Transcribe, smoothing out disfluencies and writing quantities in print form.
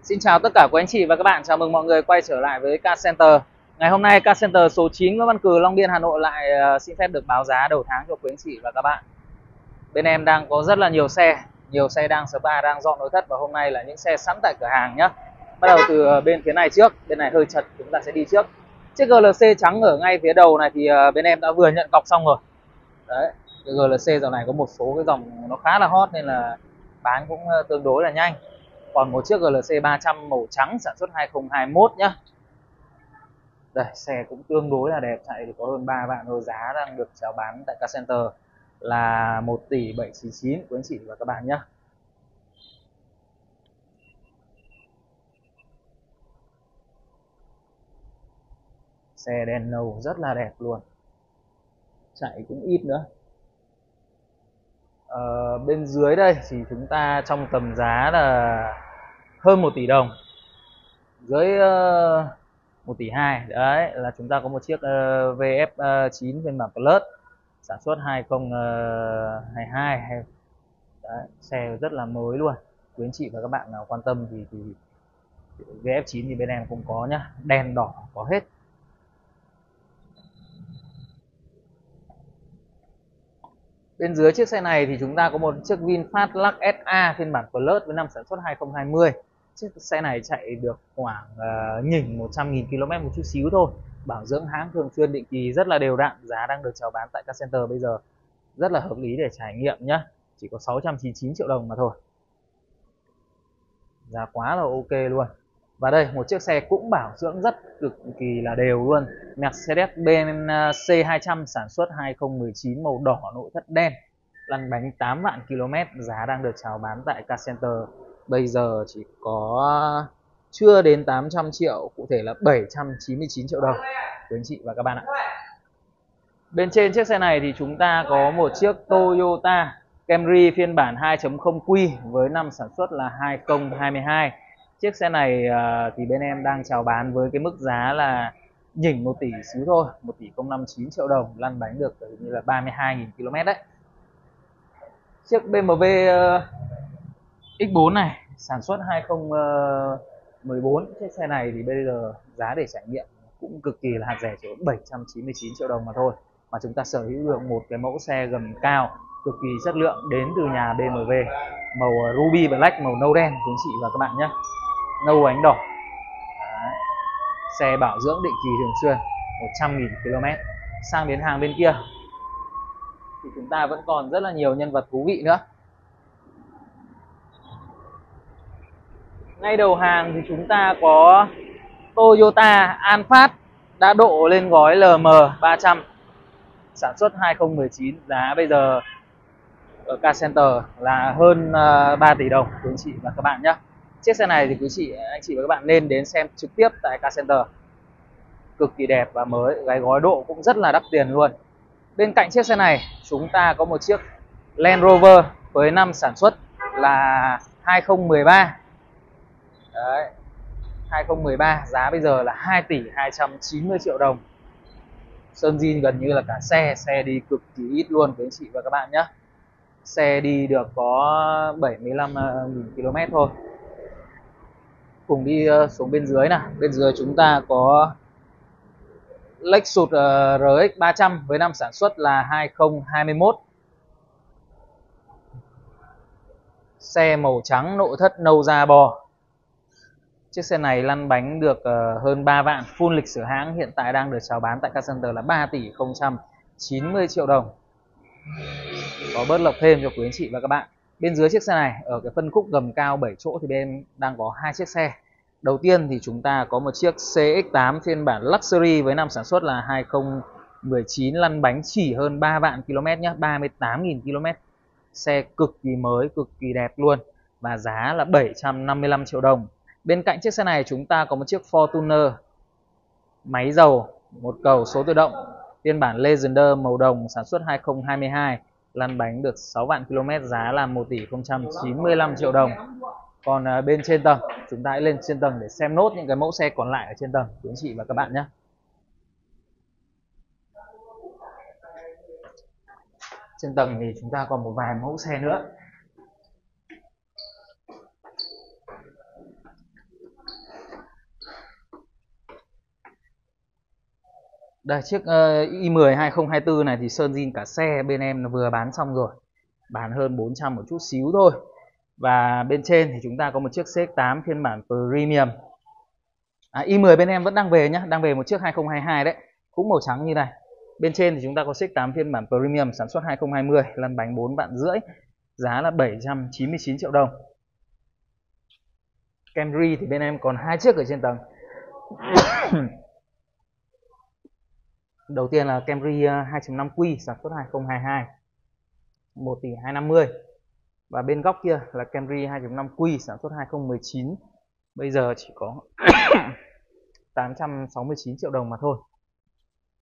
Xin chào tất cả quý anh chị và các bạn, chào mừng mọi người quay trở lại với Car Center. Ngày hôm nay Car Center số 9 Nguyễn Văn Cừ, Long Biên, Hà Nội lại xin phép được báo giá đầu tháng cho quý anh chị và các bạn. Bên em đang có rất là nhiều xe đang spa, đang dọn nội thất và hôm nay là những xe sẵn tại cửa hàng nhé. Bắt đầu từ bên phía này trước, bên này hơi chật chúng ta sẽ đi trước. Chiếc GLC trắng ở ngay phía đầu này thì bên em đã vừa nhận cọc xong rồi. Đấy, cái GLC dạo này có một số cái dòng nó khá là hot nên là bán cũng tương đối là nhanh. Còn một chiếc GLC 300 màu trắng sản xuất 2021 nhá. Đây, xe cũng tương đối là đẹp, chạy thì có hơn 3 vạn thôi, giá đang được chào bán tại Car Center là 1 tỷ 799 quý anh chị và các bạn nhé. Xe đen nâu rất là đẹp luôn, chạy cũng ít nữa. Bên dưới đây thì chúng ta trong tầm giá là hơn 1 tỷ đồng, dưới 1 tỷ 2. Đấy là chúng ta có một chiếc VF9 phiên bản Plus sản xuất 2022. Đấy, xe rất là mới luôn. Quý anh chị và các bạn nào quan tâm thì VF9 thì bên em cũng có nhá, đen đỏ có hết. Bên dưới chiếc xe này thì chúng ta có một chiếc VinFast Lux SA phiên bản Plus với năm sản xuất 2020. Chiếc xe này chạy được khoảng nhỉnh 100.000 km một chút xíu thôi. Bảo dưỡng hãng thường xuyên định kỳ rất là đều đặn. Giá đang được chào bán tại Car Center bây giờ rất là hợp lý để trải nghiệm nhé. Chỉ có 699 triệu đồng mà thôi. Giá quá là ok luôn. Và đây một chiếc xe cũng bảo dưỡng rất cực kỳ là đều luôn. Mercedes-Benz C200 sản xuất 2019 màu đỏ, nội thất đen, lăn bánh 8 vạn km. Giá đang được chào bán tại Car Center bây giờ chỉ có chưa đến 800 triệu, cụ thể là 799 triệu đồng quý anh chị và các bạn ạ. Bên trên chiếc xe này thì chúng ta có một chiếc Toyota Camry phiên bản 2.0Q với năm sản xuất là 2022. Chiếc xe này thì bên em đang chào bán với cái mức giá là nhỉnh 1 tỷ xíu thôi, 1 tỷ 059 triệu đồng, lăn bánh được như là 32.000 km đấy. Chiếc BMW X4 này sản xuất 2014. Chiếc xe này thì bây giờ giá để trải nghiệm cũng cực kỳ là hạt rẻ, chỉ có 799 triệu đồng mà thôi. Mà chúng ta sở hữu được một cái mẫu xe gầm cao cực kỳ chất lượng đến từ nhà BMW, màu Ruby Black, màu nâu đen quý anh chị và các bạn nhé, nâu ánh đỏ. Đấy. Xe bảo dưỡng định kỳ thường xuyên 100.000 km. Sang đến hàng bên kia thì chúng ta vẫn còn rất là nhiều nhân vật thú vị nữa. Ngay đầu hàng thì chúng ta có Toyota Alphard đã độ lên gói LM300 sản xuất 2019. Giá bây giờ ở Car Center là hơn 3 tỷ đồng quý anh chị và các bạn nhé. Chiếc xe này thì anh chị và các bạn nên đến xem trực tiếp tại Car Center. Cực kỳ đẹp và mới, cái gói độ cũng rất là đắt tiền luôn. Bên cạnh chiếc xe này chúng ta có một chiếc Land Rover với năm sản xuất là 2013. Đấy, 2013, giá bây giờ là 2 tỷ 290 triệu đồng. Sơn zin gần như là cả xe đi cực kỳ ít luôn quý anh chị và các bạn nhé. Xe đi được có 75.000 km thôi. Cùng đi xuống bên dưới nào. Bên dưới chúng ta có Lexus RX 300 với năm sản xuất là 2021. Xe màu trắng, nội thất nâu da bò. Chiếc xe này lăn bánh được hơn 3 vạn, full lịch sử hãng, hiện tại đang được chào bán tại Car Center là 3 tỷ 090 triệu đồng. Có bớt lộc thêm cho quý anh chị và các bạn. Bên dưới chiếc xe này ở cái phân khúc gầm cao 7 chỗ thì bên đang có hai chiếc xe. Đầu tiên thì chúng ta có một chiếc CX8 phiên bản Luxury với năm sản xuất là 2019, lăn bánh chỉ hơn 3 vạn km nhé, 38.000 km. Xe cực kỳ mới, cực kỳ đẹp luôn và giá là 755 triệu đồng. Bên cạnh chiếc xe này chúng ta có một chiếc Fortuner máy dầu, một cầu số tự động phiên bản Legender màu đồng sản xuất 2022, lăn bánh được 6 vạn km, giá là 1 tỷ 095 triệu đồng. Còn bên trên tầng, chúng ta hãy lên trên tầng để xem nốt những cái mẫu xe còn lại ở trên tầng quý anh chị và các bạn nhé. Trên tầng thì chúng ta còn một vài mẫu xe nữa. Đây, chiếc i10 2024 này thì sơn zin cả xe, bên em nó vừa bán xong rồi. Bán hơn 400 một chút xíu thôi. Và bên trên thì chúng ta có một chiếc CX-8 phiên bản Premium. i10 bên em vẫn đang về nhá, đang về một chiếc 2022 đấy, cũng màu trắng như này. Bên trên thì chúng ta có CX-8 phiên bản Premium sản xuất 2020, lăn bánh 4 vạn rưỡi, giá là 799 triệu đồng. Camry thì bên em còn 2 chiếc ở trên tầng. Đầu tiên là Camry 2.5Q sản xuất 2022, 1 tỷ 250. Và bên góc kia là Camry 2.5Q sản xuất 2019, bây giờ chỉ có 869 triệu đồng mà thôi.